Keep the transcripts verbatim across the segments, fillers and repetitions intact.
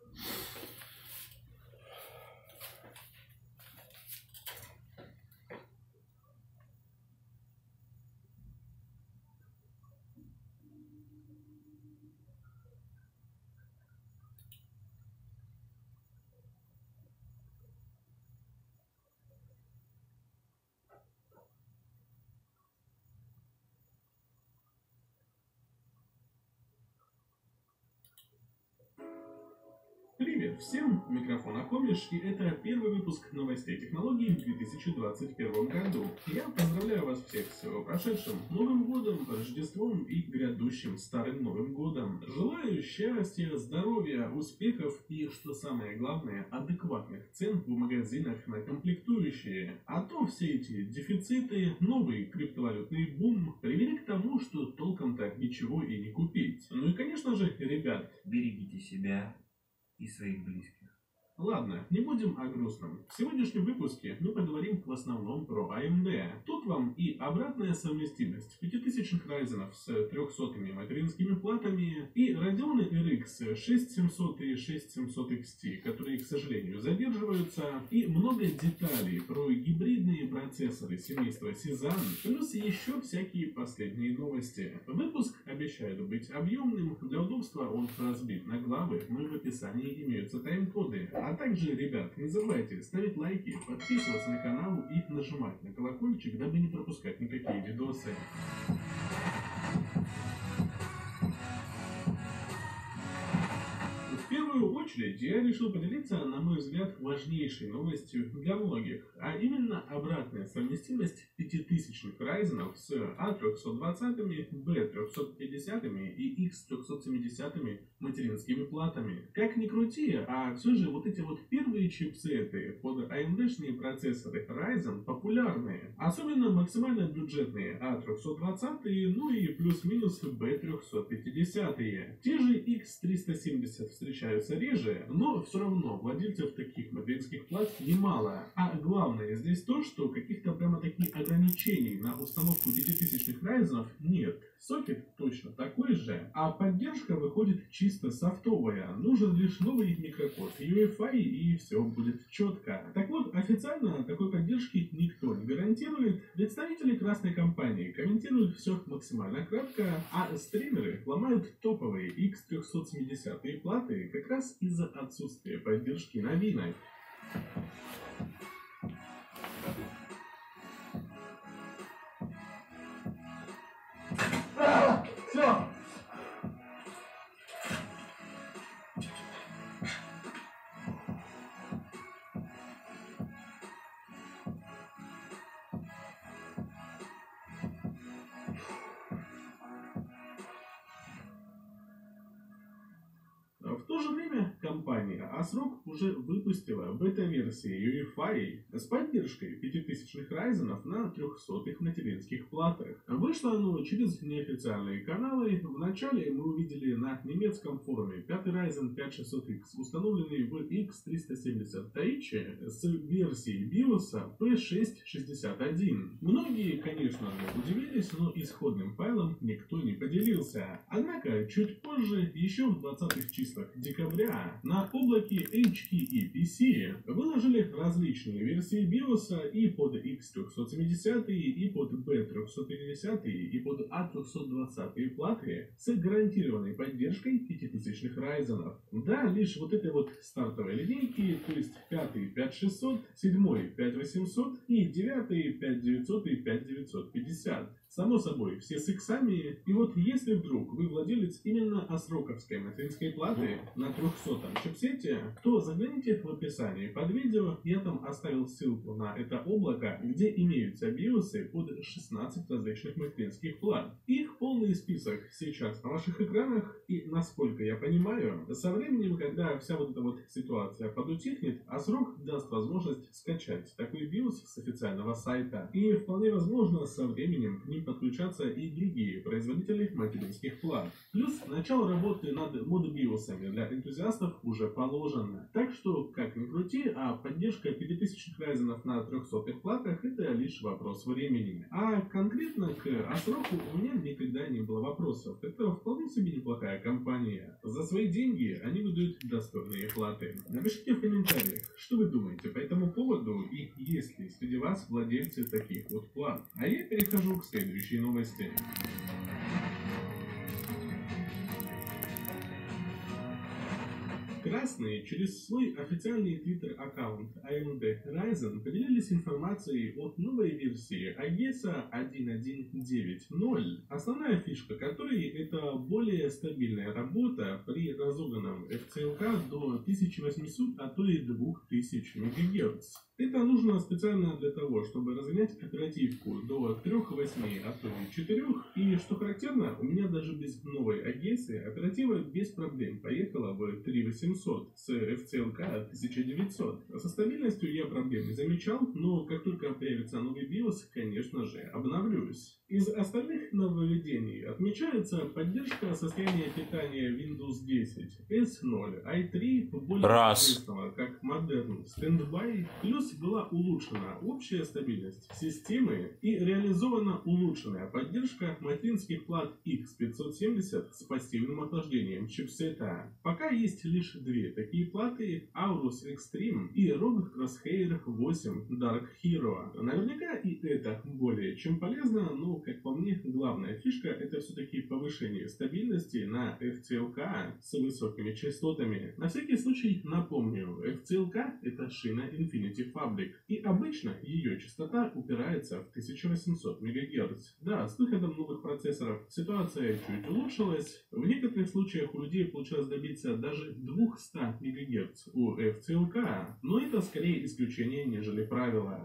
Привет всем, микрофон Акомиш, и это первый выпуск новостей технологий в две тысячи двадцать первом году. Я поздравляю вас всех с прошедшим Новым годом, Рождеством и грядущим Старым Новым годом. Желаю счастья, здоровья, успехов и, что самое главное, адекватных цен в магазинах на комплектующие. А то все эти дефициты, новый криптовалютный бум привели к тому, что толком-то ничего и не купить. Ну и конечно же, ребят, берегите себя и своих близких. Ладно, не будем о грустном. В сегодняшнем выпуске мы поговорим в основном про эй эм ди. Тут вам и обратная совместимость пятитысячных Ryzen с трехсотыми материнскими платами, и Radeon эр икс шесть семьсот и шесть семьсот икс ти, которые, к сожалению, задерживаются, и много деталей про гибридные процессоры семейства Cezanne, плюс еще всякие последние новости. Выпуск обещает быть объемным, для удобства он разбит на главы, но в описании имеются тайм-коды. А также, ребят, не забывайте ставить лайки, подписываться на канал и нажимать на колокольчик, дабы не пропускать никакие видосы. В первую очередь я решил поделиться, на мой взгляд, важнейшей новостью для многих, а именно обратная совместимость пятитысячных Ryzen с а триста двадцать, бэ триста пятьдесят и икс триста семьдесят материнскими платами. Как ни крути, а все же вот эти вот первые чипсеты под эй эм ди-шные процессоры Ryzen популярные, особенно максимально бюджетные а триста двадцать, ну и плюс-минус бэ триста пятьдесят. Те же икс триста семьдесят встречаются реже, но все равно владельцев таких материнских плат немало. А главное здесь то, что каких-то прямо таких ограничений на установку пятитысячных Ryzen нет. Сокет точно такой же, а поддержка выходит чисто софтовая. Нужен лишь новый микрокод ю эф ай и все будет четко. Так вот, официально такой поддержки никто не гарантирует. Представители красной компании комментируют все максимально кратко, а стримеры ломают топовые икс триста семьдесят платы как раз из-за отсутствия поддержки новинок. А, все. В то же время компания ASRock уже выпустила бета-версии ю эф ай с поддержкой пятитысячных Ryzen на трехсотых материнских платах. Вышло оно через неофициальные каналы. Вначале мы увидели на немецком форуме пятый Ryzen пять шестьсот икс, установленный в икс триста семьдесят H с версией биоса пи шесть шестьдесят один. Многие, конечно же, удивились, но исходным файлом никто не поделился. Однако, чуть позже, еще в двадцатых числах декабря, на облаке эйч кей и пи си выложили различные версии биоса и под икс триста семьдесят, и под бэ триста пятьдесят, и под а триста двадцать платы с гарантированной поддержкой пятитысячных Ryzen. Да, лишь вот этой вот стартовой линейки, то есть пятый пять шестьсот, седьмой пять восемьсот и девятый пять девятьсот и пять девятьсот пятьдесят. Само собой, все с иксами. И вот если вдруг вы владелец именно асроковской материнской платы на трехсотом чипсете, то загляните в описании под видео. Я там оставил ссылку на это облако, где имеются биосы под шестнадцать различных материнских плат. Их полный список сейчас на ваших экранах. И насколько я понимаю, со временем, когда вся вот эта вот ситуация подутихнет, ASRock даст возможность скачать такой биос с официального сайта. И вполне возможно, со временем к нему ним подключаться и другие производители материнских плат. Плюс начало работы над модбиосами для энтузиастов уже положено. Так что, как ни крути, а поддержка пятитысячных райзенов на трехсотых платах это лишь вопрос времени. А конкретно к Асроку у меня никогда не было вопросов. Это вполне себе неплохая компания. За свои деньги они выдают достойные платы. Напишите в комментариях, что вы думаете по этому поводу и есть ли среди вас владельцы таких вот плат. А я перехожу к следующей новости. Красные через свой официальный твиттер-аккаунт эй эм ди Ryzen поделились информацией о новой версии Agesa один один девять ноль, основная фишка которой это более стабильная работа при разогнанном эф си эл кей до тысячи восьмисот, а то и двух тысяч мегагерц. Это нужно специально для того, чтобы разгонять оперативку до трёх восьми, а то и четырёх. И что характерно, у меня даже без новой Агесы оператива без проблем поехала в три восемьсот с эф си эл кей тысяча девятьсот. Со стабильностью я проблем не замечал, но как только появится новый биос, конечно же, обновлюсь. Из остальных нововведений отмечается поддержка состояния питания Windows десять, эс ноль, ай три, более известного как Modern Standby, плюс была улучшена общая стабильность системы и реализована улучшенная поддержка материнских плат икс пятьсот семьдесят с пассивным охлаждением чипсета. Пока есть лишь две такие платы, Aorus Extreme и ROG Crosshair восемь Dark Hero. Наверняка и это более чем полезно, но как по мне, главная фишка это все-таки повышение стабильности на эф си эл кей с высокими частотами. На всякий случай напомню, эф си эл кей это шина Infinity Fabric, и обычно ее частота упирается в тысяча восемьсот мегагерц. Да, с выходом новых процессоров ситуация чуть улучшилась. В некоторых случаях у людей получилось добиться даже двухсот мегагерц у эф си эл кей, но это скорее исключение, нежели правило.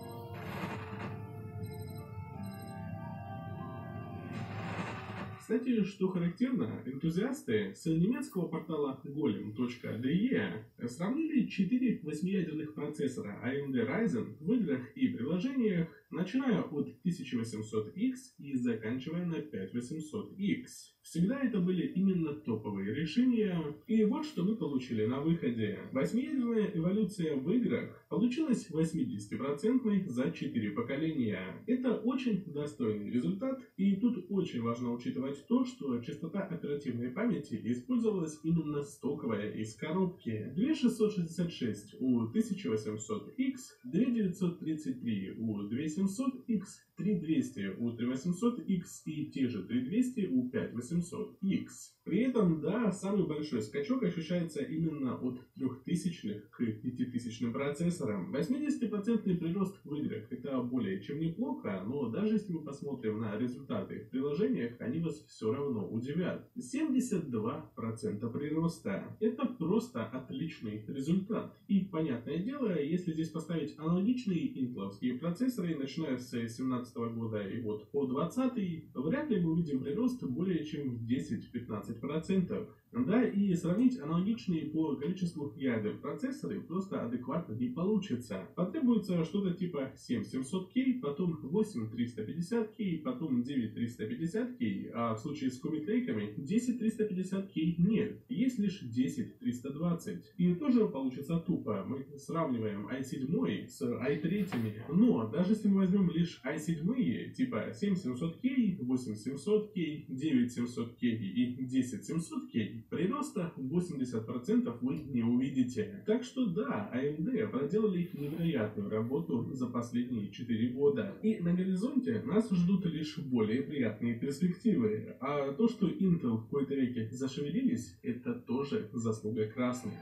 Кстати, что характерно, энтузиасты с немецкого портала голем точка ди и сравнили четыре восьмиядерных процессора эй эм ди Ryzen в играх и приложениях, начиная от тысяча восемьсот икс и заканчивая на пять восемьсот икс. Всегда это были именно топовые решения, и вот что мы получили на выходе. Восьмиядерная эволюция в играх получилась восьмидесятипроцентной за четыре поколения. Это очень достойный результат, и тут очень важно учитывать то, что частота оперативной памяти использовалась именно стоковая из коробки. две тысячи шестьсот шестьдесят шесть у тысяча восемьсот икс, две тысячи девятьсот тридцать три у две тысячи семьсот икс, три тысячи двести у три тысячи восемьсот икс и те же три тысячи двести у пять тысяч восемьсот икс. При этом, да, самый большой скачок ощущается именно от трехтысячных к пятитысячным процессорам. восьмидесятипроцентный прирост в играх это более чем неплохо, но даже если мы посмотрим на результаты в приложениях, они вас все равно удивят. семьдесят два процента прироста. Это просто отличный результат. И понятное дело, если здесь поставить аналогичные интеловские процессоры, начиная с семнадцатого года и вот по двадцатый, вряд ли мы увидим прирост более чем в десять-пятнадцать процентов. Да, и сравнить аналогичные по количеству ядер процессоры просто адекватно не получится. Потребуется что-то типа семь семьсот кей, потом восемь триста пятьдесят кей, потом девять триста пятьдесят кей, а в случае с комитрейками десять триста пятьдесят кей нет, есть лишь десять триста двадцать. И тоже получится тупо. Мы сравниваем ай семь с ай три, но даже если мы возьмем лишь ай семь, типа семь семьсот кей, восемь семьсот кей, девять семьсот кей и десять семьсот кей, прироста восемьдесят процентов вы не увидите. Так что да, эй эм ди проделали невероятную работу за последние четыре года. И на горизонте нас ждут лишь более приятные перспективы. А то, что Intel в какой-то веке зашевелились, это тоже заслуга красных.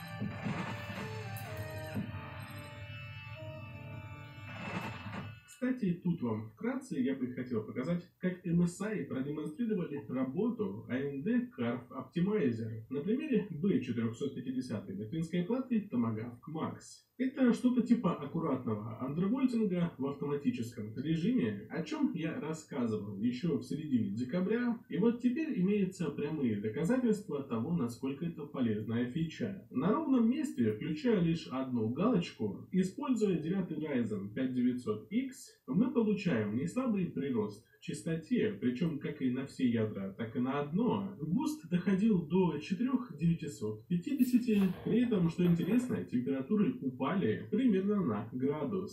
Кстати, тут вам вкратце я бы хотел показать, как эм эс ай продемонстрировали работу эй эм ди Carve Optimizer на примере би четыреста пятьдесят материнской платы Tomahawk Max. Это что-то типа аккуратного андервольтинга в автоматическом режиме, о чем я рассказывал еще в середине декабря, и вот теперь имеются прямые доказательства того, насколько это полезная фича. На ровном месте, включая лишь одну галочку, используя девятый Ryzen пять тысяч девятьсот икс, мы получаем неслабый прирост частоте, причем как и на все ядра, так и на одно, буст доходил до четыре тысячи девятьсот пятьдесят, при этом, что интересно, температуры упали примерно на градус.